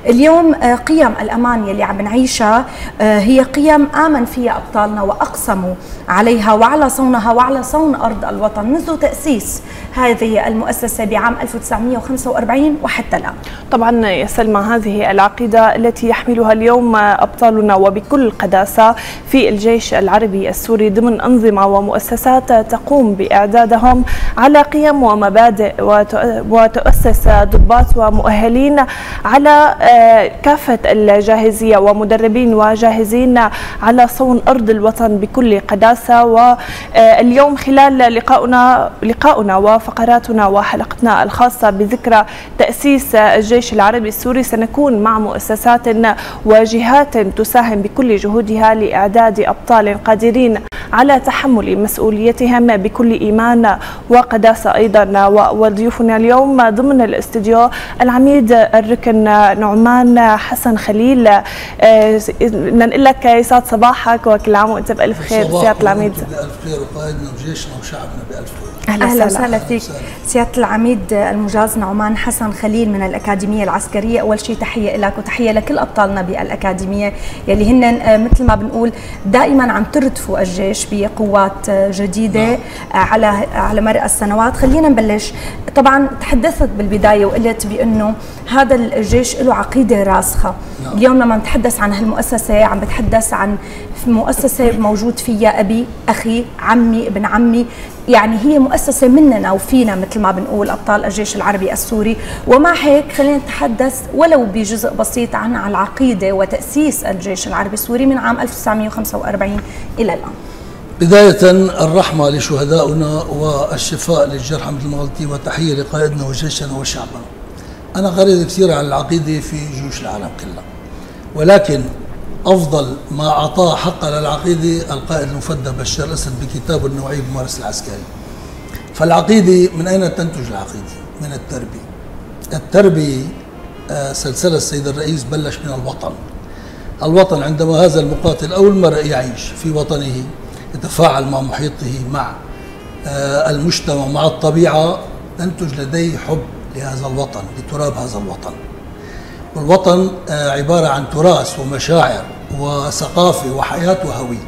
اليوم قيم الأمان يلي عم نعيشها هي قيم آمن فيها أبطالنا وأقسموا عليها وعلى صونها وعلى صون أرض الوطن منذ تأسيس هذه المؤسسة بعام 1945 وحتى الآن. طبعا يا سلمى، هذه العقيدة التي يحملها اليوم أبطالنا وبكل قداسة في الجيش العربي السوري ضمن أنظمة ومؤسسات تقوم بإعدادهم على قيم ومبادئ، وتؤسس ضباط ومؤهلين على كافة الجاهزية ومدربين وجاهزين على صون أرض الوطن بكل قداسة. واليوم خلال لقاؤنا وفقراتنا وحلقتنا الخاصة بذكرى تأسيس الجيش العربي السوري سنكون مع مؤسسات وجهات تساهم بكل جهودها لإعداد أبطال قادرين على تحمل مسؤوليتهم بكل إيمان وقداسة أيضا. وضيوفنا اليوم ضمن الاستوديو العميد الركن نعمان حسن خليل. ننقل لك يسعد صباحك وكل عام وانت بألف خير سيادة العميد. بألف خير وقائدنا وجيشنا وشعبنا بألف خير. أهلا وسهلا فيك سيادة العميد المجاز نعمان حسن خليل من الأكاديمية العسكرية. أول شيء تحية لك وتحية لكل أبطالنا بالأكاديمية يلي هن مثل ما بنقول دائما عم تردفوا الجيش بقوات جديدة على مر السنوات. خلينا نبلش. طبعا تحدثت بالبداية وقلت بأنه هذا الجيش له عقيدة راسخة. اليوم لما نتحدث عن هالمؤسسة عم بتحدث عن مؤسسة موجود فيها أبي، أخي، عمي، ابن عمي، يعني هي مؤسسة مننا وفينا مثل ما بنقول أبطال الجيش العربي السوري. ومع هيك خلينا نتحدث ولو بجزء بسيط عن العقيدة وتأسيس الجيش العربي السوري من عام 1945 إلى الآن. بداية الرحمة لشهدائنا والشفاء للجرحى مثل ما قلتي، وتحية لقائدنا وجيشنا وشعبنا. أنا قريت كثير عن العقيدة في جيوش العالم كلها، ولكن أفضل ما أعطاه حق للعقيدة القائد المفدى بشار الأسد بكتابه النوعي بالممارسة العسكري. فالعقيدة من أين تنتج العقيدة؟ من التربية. التربية سلسلة السيد الرئيس بلش من الوطن. الوطن عندما هذا المقاتل أول مرة يعيش في وطنه يتفاعل مع محيطه، مع المجتمع، مع الطبيعة، تنتج لديه حب لهذا الوطن، لتراب هذا الوطن. والوطن عبارة عن تراث ومشاعر وثقافة وحياة وهوية.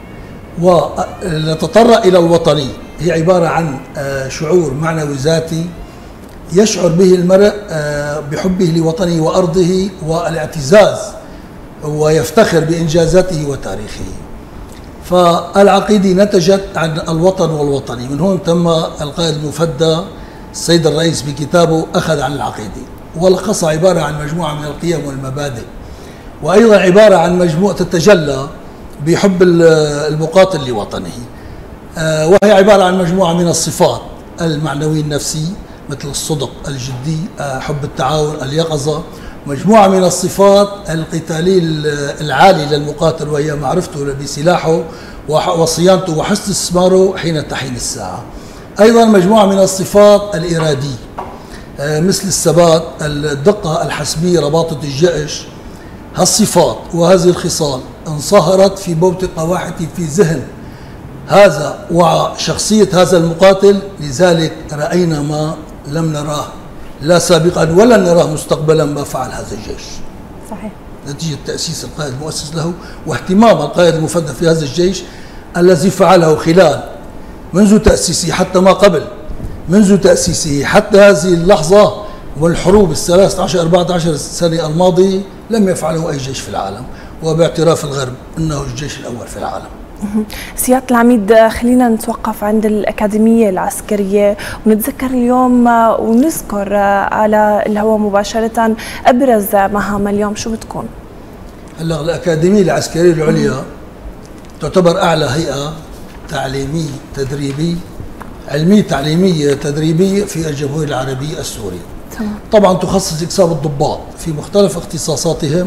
ونتطرق إلى الوطنية، هي عبارة عن شعور معنوي ذاتي يشعر به المرء بحبه لوطنه وأرضه والاعتزاز، ويفتخر بإنجازاته وتاريخه. فالعقيدة نتجت عن الوطن والوطني. من هون تم القائد المفدى السيد الرئيس بكتابه أخذ عن العقيدة، ولخصها عبارة عن مجموعة من القيم والمبادئ، وأيضا عبارة عن مجموعة تتجلى بحب المقاتل لوطنه، وهي عبارة عن مجموعة من الصفات المعنوي النفسي مثل الصدق، الجدي، حب التعاون، اليقظة. مجموعة من الصفات القتالية العالية للمقاتل، وهي معرفته بسلاحه وصيانته وحسن استثماره حين تحين الساعة. أيضا مجموعة من الصفات الإرادية مثل الثبات، الدقة، الحسمية، رباطة الجأش. هالصفات وهذه الخصال انصهرت في بوتقة واحدة في ذهن هذا وشخصية هذا المقاتل، لذلك رأينا ما لم نراه لا سابقا ولا نراه مستقبلا ما فعل هذا الجيش. صحيح. نتيجة تأسيس القائد المؤسس له واهتمام القائد المفدى في هذا الجيش الذي فعله خلال منذ تأسيسه حتى ما قبل، منذ تأسيسه حتى هذه اللحظة والحروب ال13-14 سنة الماضية لم يفعله أي جيش في العالم، وباعتراف الغرب أنه الجيش الأول في العالم. سيادة العميد، خلينا نتوقف عند الأكاديمية العسكرية ونتذكر اليوم ونذكر على الهواء مباشرة أبرز مهام اليوم. شو بتكون؟ هلا الأكاديمية العسكرية العليا تعتبر أعلى هيئة تعليمية تدريبية، علمية تعليمية تدريبية في الجمهورية العربية السورية. طبعا تخصص إكساب الضباط في مختلف اختصاصاتهم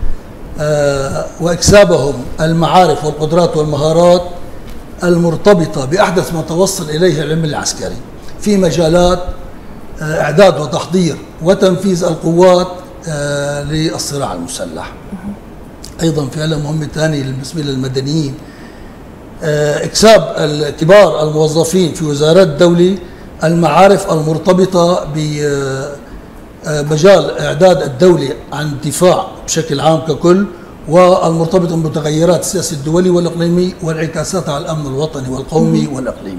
وإكسابهم المعارف والقدرات والمهارات المرتبطة بأحدث ما توصل إليه العلم العسكري في مجالات إعداد وتحضير وتنفيذ القوات للصراع المسلح. أيضا في مهمة ثانية بالنسبة للمدنيين، إكساب كبار الموظفين في وزارات الدولة المعارف المرتبطة مجال إعداد الدولة عن الدفاع بشكل عام ككل، والمرتبط بمتغيرات السياسة الدولي والإقليمي وانعكاساتها على الأمن الوطني والقومي والإقليمي.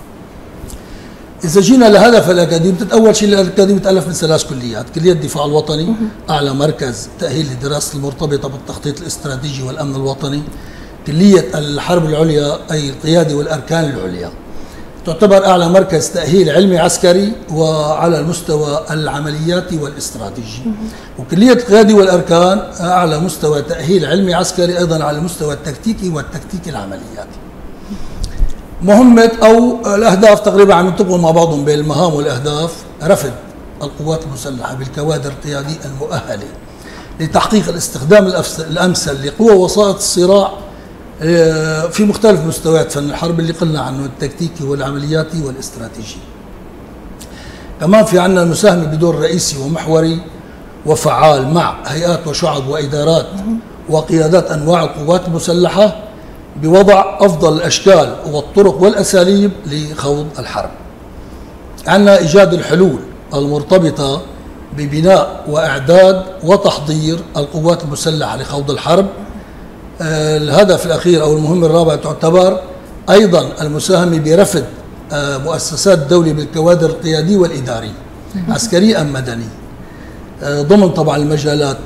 إذا جينا لهدف الأكاديمية، أول شيء الأكاديمية تألف من 3 كليات: كلية الدفاع الوطني، أعلى مركز تأهيل للدراسة المرتبطة بالتخطيط الاستراتيجي والأمن الوطني. كلية الحرب العليا أي القيادة والأركان العليا، تعتبر أعلى مركز تأهيل علمي عسكري وعلى المستوى العملياتي والاستراتيجي. وكلية القيادة والأركان أعلى مستوى تأهيل علمي عسكري أيضا على المستوى التكتيكي والتكتيكي العملياتي. مهمة أو الأهداف تقريبا عم ينطبقوا مع بعضهم بين المهام والأهداف: رفض القوات المسلحة بالكوادر القيادية المؤهلة لتحقيق الاستخدام الأمثل لقوى وسائط الصراع في مختلف مستويات فن الحرب اللي قلنا عنه، التكتيكي والعملياتي والاستراتيجي. كمان في عندنا المساهمة بدور رئيسي ومحوري وفعال مع هيئات وشعب وإدارات وقيادات أنواع القوات المسلحة بوضع أفضل الأشكال والطرق والأساليب لخوض الحرب. عندنا إيجاد الحلول المرتبطة ببناء وإعداد وتحضير القوات المسلحة لخوض الحرب. الهدف الأخير أو المهمة الرابعة تعتبر أيضا المساهمة برفض مؤسسات الدولة بالكوادر القيادية والإدارية عسكري أم مدني، ضمن طبعا المجالات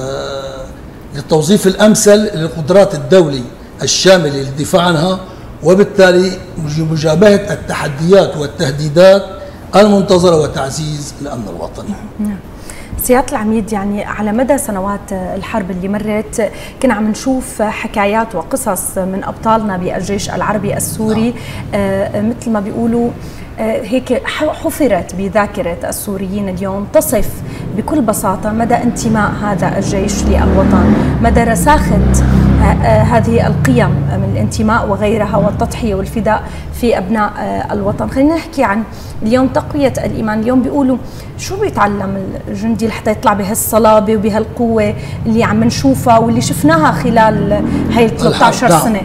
للتوظيف الأمثل لقدرات الدولة الشاملة للدفاع عنها، وبالتالي مجابهة التحديات والتهديدات المنتظرة وتعزيز الأمن الوطني. سيادة العميد، يعني على مدى سنوات الحرب اللي مرت كنا عم نشوف حكايات وقصص من أبطالنا بالجيش العربي السوري، مثل ما بيقولوا هيك حفرت بذاكرة السوريين اليوم، تصف بكل بساطة مدى انتماء هذا الجيش للوطن، مدى رساخة هذه القيم من الانتماء وغيرها والتضحية والفداء في أبناء الوطن. خلينا نحكي عن اليوم تقوية الإيمان. اليوم بيقولوا شو بيتعلم الجندي لحتى يطلع بهالصلابة وبهالقوة اللي عم نشوفها واللي شفناها خلال هاي 13 سنة؟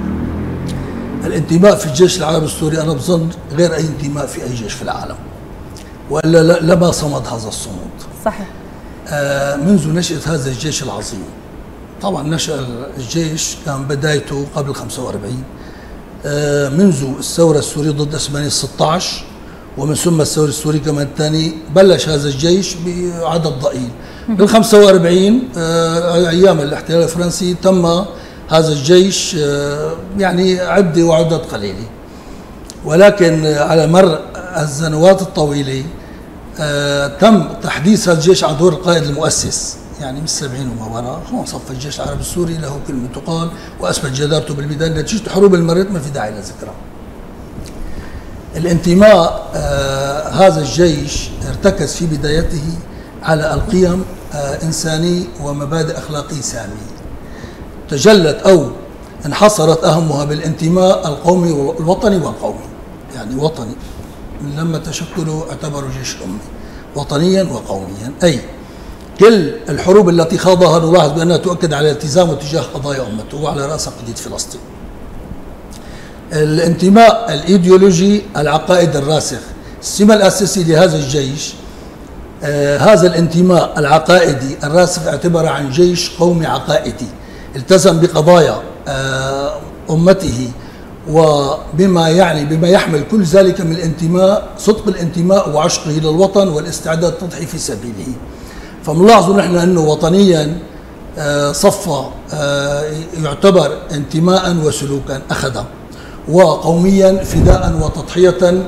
الانتماء في الجيش العربي السوري أنا بظن غير أي انتماء في أي جيش في العالم، وإلا لما صمد هذا الصمود. صحيح. منذ نشأة هذا الجيش العظيم، طبعا نشأ الجيش كان بدايته قبل 45، منذ الثورة السورية ضد عثمانية 16، ومن ثم الثورة السورية كمان الثاني بلش هذا الجيش بعدد ضئيل. بال 45 أيام الاحتلال الفرنسي تم هذا الجيش يعني عدة وعدد قليلة، ولكن على مر السنوات الطويلة تم تحديث هذا الجيش عن دور القائد المؤسس، يعني من 70 وما وراء هو صف الجيش العربي السوري له كلمة تقال وأثبت جدارته بالميدان نتيجة حروب المرت ما في داعي لذكرها. الانتماء هذا الجيش ارتكز في بدايته على القيم إنسانية ومبادئ أخلاقية سامية، تجلت أو انحصرت أهمها بالانتماء القومي والوطني والقومي. يعني وطني من لما تشكلوا اعتبروا جيش أمي، وطنيا وقوميا، أي كل الحروب التي خاضها نلاحظ بأنها تؤكد على التزامه تجاه قضايا أمته وعلى رأسها قضية فلسطين. الانتماء الإيديولوجي العقائد الراسخ، السمة الأساسية لهذا الجيش هذا الانتماء العقائدي الراسخ اعتبر عن جيش قومي عقائدي التزم بقضايا أمته وبما يحمل كل ذلك من الانتماء، صدق الانتماء وعشقه للوطن والاستعداد للتضحية في سبيله. فملاحظوا نحن أنه وطنيا صفى يعتبر انتماء وسلوكا أخذ، وقوميا فداء وتضحية،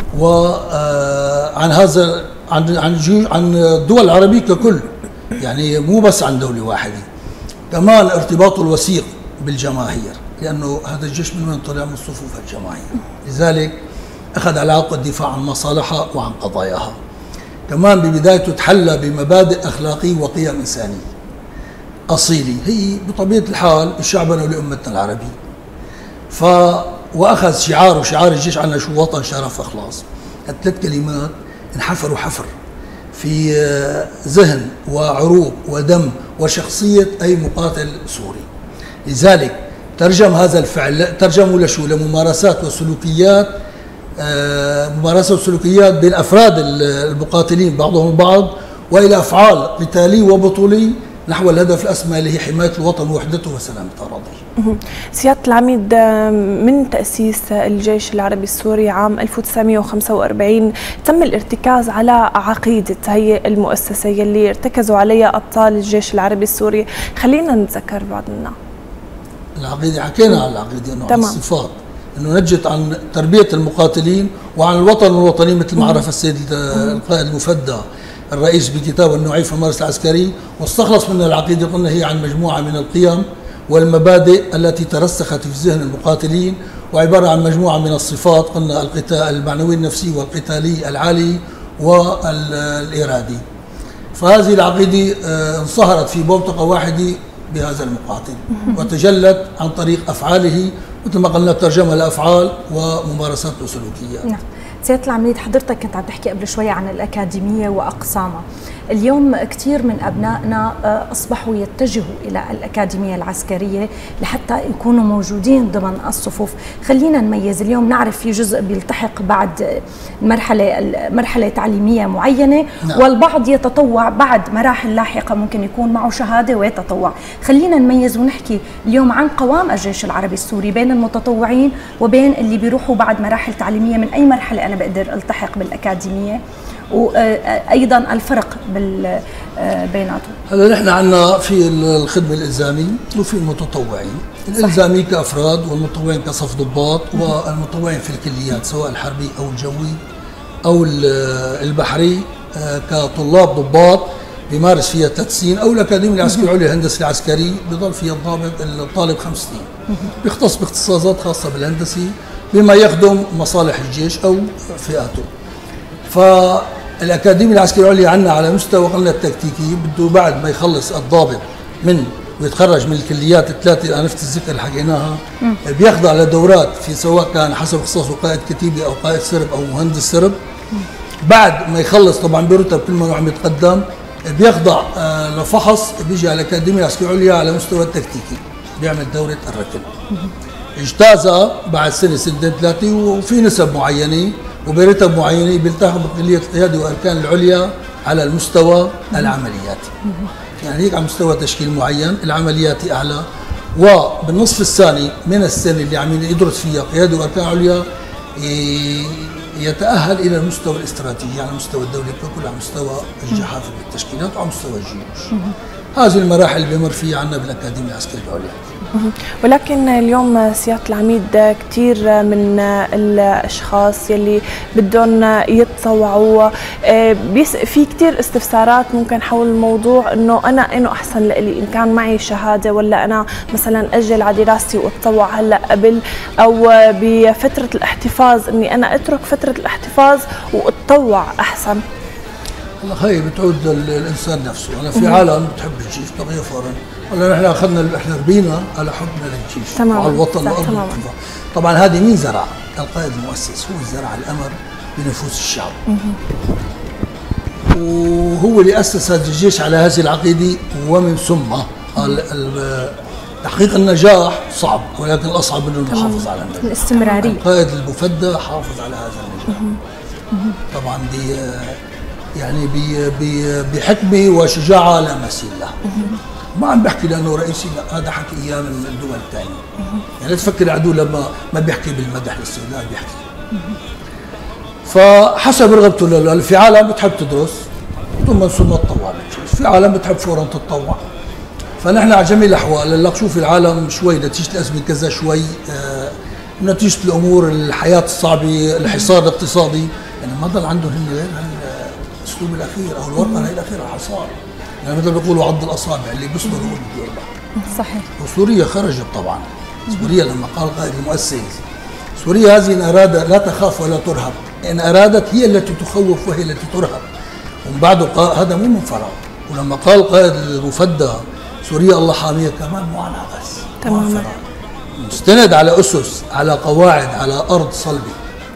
وعن هذا عن الدول العربية ككل، يعني مو بس عن دولة واحدة. كمان ارتباطه الوثيق بالجماهير، لأنه هذا الجيش من وين طلع؟ من صفوف الجماهير، لذلك أخذ على عاتقه الدفاع عن مصالحها وعن قضاياها. كمان ببدايته تحلى بمبادئ أخلاقية وقيم إنسانية أصيلة هي بطبيعة الحال شعبنا ولأمتنا العربية. وأخذ شعار الجيش عنا شو؟ وطن شرف إخلاص. الثلاث كلمات انحفروا حفر في ذهن وعروق ودم وشخصية أي مقاتل سوري. لذلك ترجم هذا الفعل، ترجموا لشو؟ لممارسات وسلوكيات، ممارسات وسلوكيات بين أفراد المقاتلين بعضهم البعض، والى افعال قتاليه وبطوليه نحو الهدف الاسمى اللي هي حمايه الوطن ووحدته وسلامه اراضيه. سياده العميد، من تاسيس الجيش العربي السوري عام 1945 تم الارتكاز على عقيده هي المؤسسه يلي ارتكزوا عليها ابطال الجيش العربي السوري، خلينا نتذكر بعض منها. العقيده حكينا عن العقيده انه عن الصفات، انه نجت عن تربيه المقاتلين وعن الوطن والوطني مثل ما عرف السيد القائد المفدى الرئيس بكتابه النوعي في الممارسه العسكريه، واستخلص من العقيده قلنا هي عن مجموعه من القيم والمبادئ التي ترسخت في ذهن المقاتلين، وعباره عن مجموعه من الصفات قلنا القتال المعنوي النفسي والقتالي العالي والارادي. فهذه العقيده انصهرت في بوتقه واحده بهذا المقاتل وتجلت عن طريق افعاله مثل ما قلنا ترجمها لافعال وممارسات وسلوكيات. نعم. سيادة العميد، حضرتك كنت عم تحكي قبل شوي عن الأكاديمية وأقسامها. اليوم كثير من أبنائنا أصبحوا يتجهوا إلى الأكاديمية العسكرية لحتى يكونوا موجودين ضمن الصفوف. خلينا نميز، اليوم نعرف في جزء بيلتحق بعد مرحلة تعليمية معينة. نعم. والبعض يتطوع بعد مراحل لاحقة ممكن يكون معه شهادة ويتطوع. خلينا نميز ونحكي اليوم عن قوام الجيش العربي السوري بين المتطوعين وبين اللي بيروحوا بعد مراحل تعليمية. من أي مرحلة أنا بقدر التحق بالأكاديمية، وايضا الفرق بيناتهم؟ هلا نحن عندنا في الخدمه الالزاميه وفي المتطوعين، الالزامي كافراد والمتطوعين كصف ضباط والمتطوعين في الكليات سواء الحربي او الجوي او البحري كطلاب ضباط بيمارس فيها 3 سنين، او الاكاديميه العسكريه العليا للهندسه العسكريه بضل فيها الطالب 5 سنين بيختص باختصاصات خاصه بالهندسه بما يخدم مصالح الجيش او فئاته. فالأكاديمية العسكرية العليا عندنا على مستوى قلنا التكتيكي بده بعد ما يخلص الضابط من ويتخرج من الكليات الثلاثة اللي أنفت الذكر اللي حكيناها، بيخضع لدورات في سواء كان حسب اختصاصه قائد كتيبة أو قائد سرب أو مهندس سرب. بعد ما يخلص طبعا برتب كل ما عم يتقدم بيخضع لفحص، بيجي على الأكاديمية العسكرية العليا على مستوى التكتيكي بيعمل دورة الركن. اجتازها بعد سنة سنتين 3 وفي نسب معينة وبرتب معينه بيلتحق بكليه القياده واركان العليا على المستوى العملياتي. يعني هيك على مستوى تشكيل معين، العملياتي اعلى، وبالنصف الثاني من السنه اللي عم يدرس فيها قياده واركان عليا يتاهل الى المستوى الاستراتيجي على مستوى الدوله ككل، على مستوى الجحافل بالتشكيلات وعلى مستوى الجيوش. هذه المراحل اللي بمر فيها عندنا بالاكاديميه العسكريه العليا. ولكن اليوم سيادة العميد كثير من الاشخاص يلي بدهم يتطوعوا في كثير استفسارات ممكن حول الموضوع، انه انا انه احسن لإلي ان كان معي شهاده ولا انا مثلا اجل على دراستي واتطوع هلا قبل، او بفتره الاحتفاظ اني انا اترك فتره الاحتفاظ واتطوع احسن. هلا هي بتعود للانسان نفسه. انا في عالم بتحب الجيش طبيعي فورا، ولا نحن اخذنا احنا ربينا على حبنا للجيش وعلى الوطن والارض. طبعا هذه مين زرع؟ القائد المؤسس هو اللي زرع الامر بنفوس الشعب. وهو اللي اسس هذا الجيش على هذه العقيده، ومن ثم تحقيق النجاح صعب، ولكن الاصعب انه المحافظه على النجاح. الاستمراريه. القائد المفدى حافظ على هذا النجاح. طبعا يعني بحكمه وشجاعه لا مثيل له. ما عم بحكي لانه رئيسي، لا، هذا حكي اياه من الدول الثانيه. يعني لا تفكر العدو لما ما بيحكي بالمدح للسيدات بيحكي. فحسب رغبته في عالم بتحب تدرس ثم تطوع بالجيش، في عالم بتحب فورا تتطوع. فنحن على جميع الاحوال هلا شوف العالم شوي نتيجه الازمه كذا شوي نتيجه الامور الحياه الصعبه الحصار الاقتصادي، يعني ما ضل عندهم هن غير الاسلوب الاخير او الورقه هي الاخيره الحصار. يعني مثل بيقولوا عض الاصابع اللي بيصبر هو اللي بده يربح. صحيح. وسوريا خرجت طبعا. سوريا لما قال القائد المؤسس سوريا هذه ان اراد لا تخاف ولا ترهب، ان ارادت هي التي تخوف وهي التي ترهب. ومن بعده هذا مو من فراغ. ولما قال القائد المفدى سوريا الله حاميها كمان مو عنها بس. تماما. مستند على اسس، على قواعد، على ارض صلبه.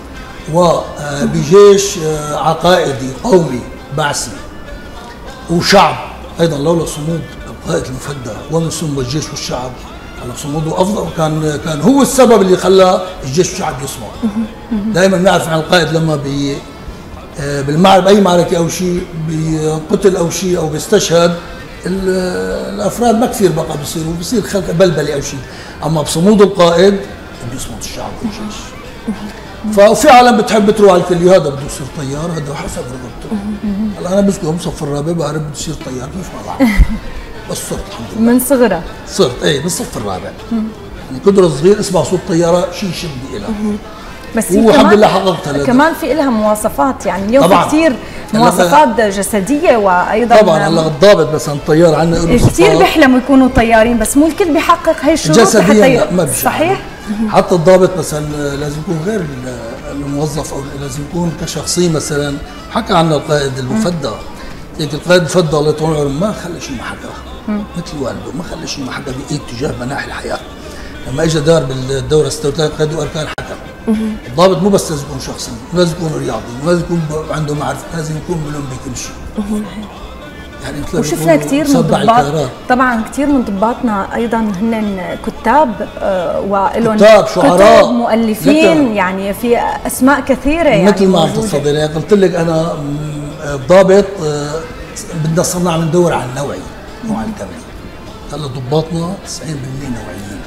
وبجيش عقائدي قومي بعثي وشعب ايضا. لولا صمود القائد المفدى ومن ثم الجيش والشعب على صموده افضل، كان هو السبب اللي خلى الجيش والشعب يصمد. دائما نعرف عن القائد لما بالمعركة بأي معركة أو شيء بقتل أو شيء أو بيستشهد، الأفراد ما كثير بقى بيصيروا، بيصير خلق بلبلة أو شيء. أما بصمود القائد بيصمد الشعب والجيش. ففي عالم بتحب تروح على الكل، هذا بده يصير طيار، هذا حسب رغبته. هلا أنا بسكن بصف الرابع بعرف بده يصير طيار، كيف ما بعرف. بس صرت الحمد لله من صغرك صرت بالصف الرابع. يعني كنت صغير اسمع صوت طياره شيء يشدني لها. بس والحمد لله حققتها. كمان في لها مواصفات، يعني اليوم طبعاً. في كثير مواصفات جسديه وايضا طبعا. هلا الضابط مثلا طيار عندنا له كثير بيحلموا يكونوا طيارين، بس مو الكل بيحقق هي الشروط جسديا ما بيشتغل. صحيح. حتى الضابط مثلا لازم يكون غير الموظف، او لازم يكون كشخصيه. مثلا حكى عنا القائد المفدى، هيك القائد المفدى الله يطول عمره ما خلى شيء ما حكى، مثل والده ما خلى شيء ما حكى باي اتجاه مناحي الحياه. لما اجى دار بالدوره 36 قائد واركان حكى. الضابط مو بس لازم يكون شخصي، لازم يكون رياضي، ولازم يكون عنده معرفه، لازم يكون ملم بكل شيء. يعني وشفنا كثير من ضباط، طبعا كثير من ضباطنا ايضا هن كتاب ولهم كتاب، شعراء، مؤلفين، يعني في اسماء كثيره. يعني مثل ما عم تفضلي قلت لك انا ضابط بدنا صرنا عم ندور على النوعي، نوع الكامل. هلا ضباطنا 90% نوعيين.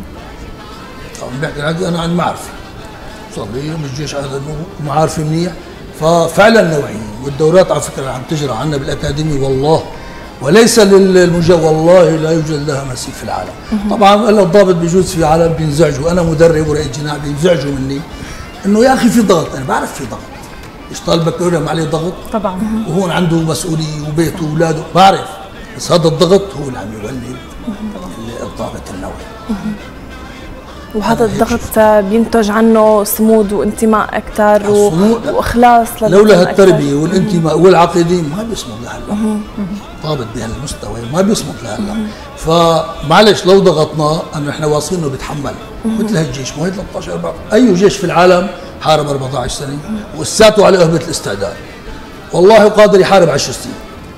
طبعا بحكي العادي انا عن معرفه، صار لي بالجيش هذا معارفه منيح، ففعلا نوعيين. والدورات على فكره عم تجرى عندنا بالاكاديمي والله، وليس والله لا يوجد لها مثيل في العالم. طبعا هلا الضابط بيجوز في عالم بينزعجوا، انا مدرب ورئيس جناح بينزعجوا مني انه يا اخي في ضغط. انا بعرف في ضغط، مش طالب بكالوريا ما عليه ضغط طبعا، وهون عنده مسؤوليه وبيته واولاده، بعرف. بس هذا الضغط هو اللي عم يولد الضابط النوعي. وهذا الضغط بينتج عنه صمود وانتماء اكثر واخلاص. لولا هالتربيه والانتماء والعقيده ما بيصمد لهلا. ضابط بهالمستوى ما بيصمد لهلا. فمعلش لو ضغطنا انه احنا واثقين انه بيتحمل مثل هالجيش. ما هي 13 14 اي جيش في العالم حارب 14 سنه وساته على اهبه الاستعداد، والله قادر يحارب 10 سنين.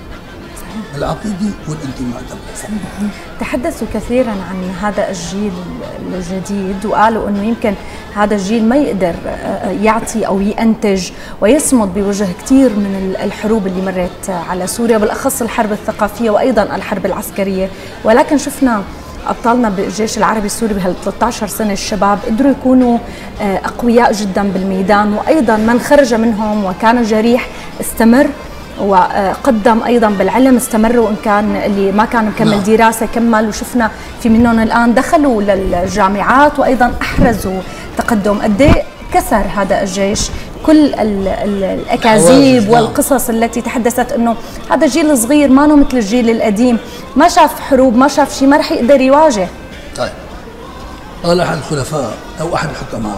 العقيده والانتماء تبع. تحدثوا كثيرا عن هذا الجيل الجديد، وقالوا انه يمكن هذا الجيل ما يقدر يعطي او ينتج ويصمد بوجه كثير من الحروب اللي مرت على سوريا، بالاخص الحرب الثقافيه وايضا الحرب العسكريه. ولكن شفنا ابطالنا بالجيش العربي السوري بهال 13 سنه الشباب قدروا يكونوا اقوياء جدا بالميدان، وايضا من خرج منهم وكان جريح استمر وقدم ايضا بالعلم، استمر، وان كان اللي ما كان مكمل دراسه كمل. وشفنا في منهم الان دخلوا للجامعات وايضا احرزوا تقدم. قد ايه كسر هذا الجيش كل الاكاذيب والقصص التي تحدثت انه هذا الجيل الصغير ما هو مثل الجيل القديم، ما شاف حروب، ما شاف شيء، ما رح يقدر يواجه. طيب، قال احد الخلفاء او احد الحكماء: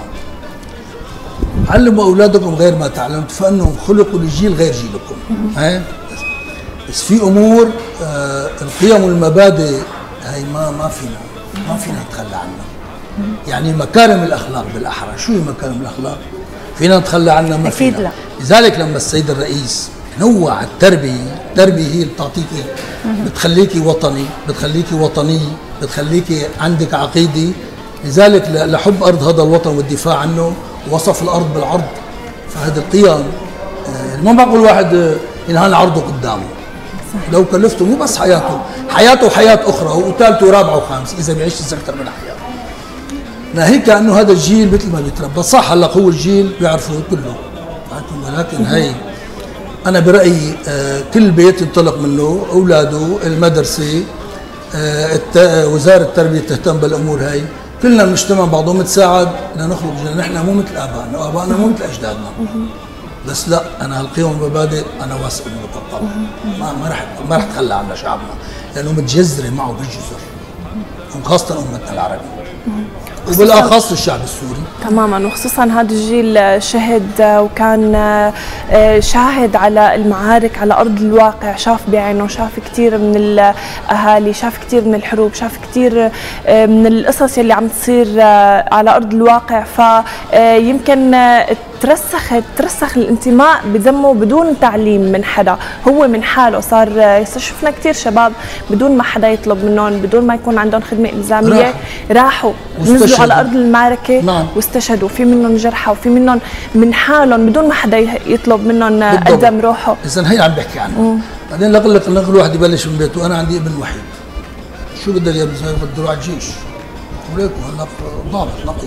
علموا اولادكم غير ما تعلمت فانهم خلقوا لجيل غير جيلكم. بس في امور القيم والمبادئ هي ما فينا نتخلى عنها. يعني مكارم الاخلاق بالاحرى، شو هي مكارم الاخلاق؟ فينا نتخلى عنها؟ ما فينا. لا. لذلك لما السيد الرئيس نوع التربيه هي اللي بتعطيكي، بتخليكي وطني، بتخليكي وطنيه، بتخليكي عندك عقيده. لذلك لحب ارض هذا الوطن والدفاع عنه وصف الارض بالعرض. فهذه القيم يعني ما بقول واحد ينهان عرضه قدامه، لو كلفته مو بس حياته وحياه اخرى وثالثه ورابعه وخامسه اذا بيعيش اكثر من حياه. ناهيك انه هذا الجيل مثل ما بيتربى صح. هلا هو الجيل بيعرفوا كله، ولكن هي انا برايي كل بيت ينطلق منه اولاده، المدرسه، وزاره التربيه تهتم بالامور هاي. كلنا بنجتمع بعضهم نتساعد لنخرج. نحن مو مثل ابائنا وابائنا مو مثل اجدادنا. بس لا، انا هالقيم والمبادئ انا واثق انه بتطبق. ما رح اتخلى عنها شعبنا، لانه متجذره معه بالجذر، وخاصه امتنا العربيه وبالاخص الشعب السوري تماما. وخصوصا هذا الجيل شهد وكان شاهد على المعارك على ارض الواقع، شاف بعينه، شاف كثير من الاهالي، شاف كثير من الحروب، شاف كثير من القصص اللي عم تصير على ارض الواقع. فيمكن ترسخ الانتماء بدمه بدون تعليم من حدا، هو من حاله صار. شفنا كثير شباب بدون ما حدا يطلب منهم، بدون ما يكون عندهم خدمه الزاميه راحوا نزلوا على ارض المعركه. نعم. واستشهدوا، في منهم جرحى وفي منهم من حالهم بدون ما حدا يطلب منهم قدم روحه. اذا هي عم بحكي عنها. بعدين نقل واحد يبلش من بيته، انا عندي ابن وحيد، شو بدك يا ابن صغير؟ بده يروح على الجيش. وليكم هلا ضابط نقي،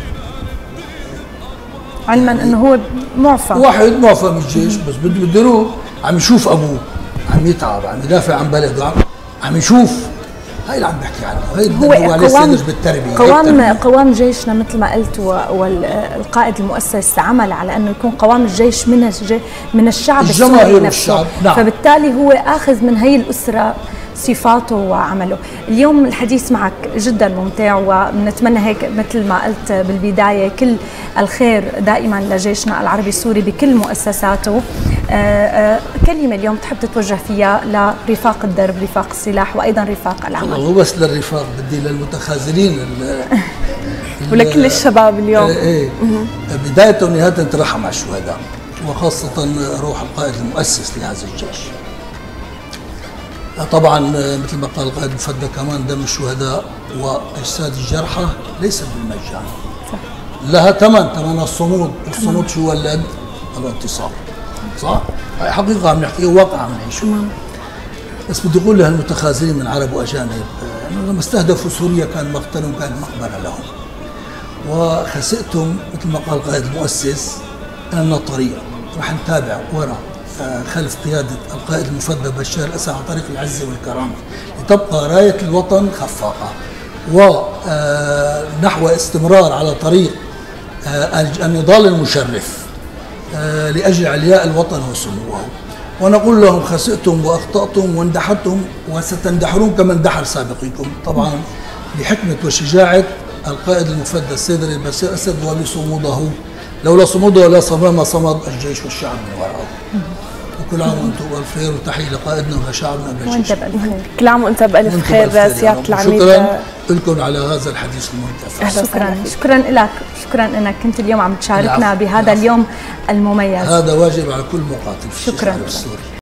علما انه هو معفى، واحد معفى من الجيش، بس بده يروح، عم يشوف ابوه عم يتعب، عم يدافع عن بلده، عم يشوف. هاي اللي عم بحكي عنها، هي اللي عليه سيدرج بالتربيه. قوام جيشنا مثل ما قلت، والقائد المؤسس عمل على انه يكون قوام الجيش من الشعب السوري نفسه. نعم. فبالتالي هو اخذ من هي الاسره صفاته وعمله. اليوم الحديث معك جدا ممتع، ونتمنى هيك مثل ما قلت بالبداية كل الخير دائما لجيشنا العربي السوري بكل مؤسساته. كلمة اليوم تحب تتوجه فيها لرفاق الدرب، رفاق السلاح، وأيضا رفاق العمل؟ مو بس للرفاق، بدي للمتخاذلين ولكل الشباب اليوم. بداية ونهاية ترحم على الشهداء، وخاصة روح القائد المؤسس لهذا الجيش. طبعا مثل ما قال القائد مفدى كمان، دم الشهداء واجساد الجرحى ليست بالمجان، لها ثمن الصمود. الصمود شو ولد؟ الانتصار. صح؟ هاي حقيقه عم نحكيها، واقع عم نعيشه. بس بدي اقول لهالمتخاذلين من عرب واجانب انه لما استهدفوا سوريا كان مقتل وكانت مقبره لهم، وخسئتم مثل ما قال القائد المؤسس ان طريق رح نتابع وراء خلف قيادة القائد المفدى بشار الأسد على طريق العزة والكرامة، لتبقى راية الوطن خفاقة، ونحو استمرار على طريق النضال المشرف لأجل علياء الوطن وسموه. ونقول لهم خسئتم وأخطأتم واندحرتم، وستندحرون كما اندحر سابقيكم، طبعا بحكمة وشجاعة القائد المفدى السيد بشار الأسد ولصموده. لولا صموده لا صمد الجيش والشعب من وراءه. وكل عام وانتم بألف خير، وتحية لقائدنا ولشعبنا وانت بألف خير. كل عام وانت بألف خير سيادة العميد. شكرا لكم على هذا الحديث الممتع. شكرا لك، شكرا انك كنت اليوم عم تشاركنا بهذا اليوم المميز. هذا واجب على كل مقاتل في شكرا. السوري.